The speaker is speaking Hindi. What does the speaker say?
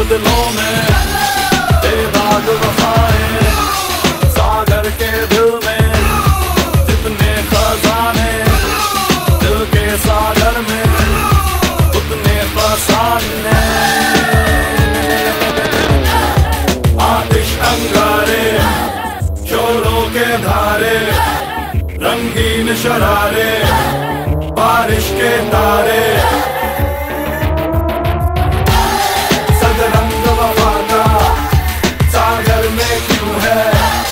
दिलों में बेदाग वफाएं, सागर के दिल में जितने खजाने, दिल के सागर में उतने फसाने। आतिश अंगारे, शोरों के धारे, रंगीन शरारे, बारिश के तारे,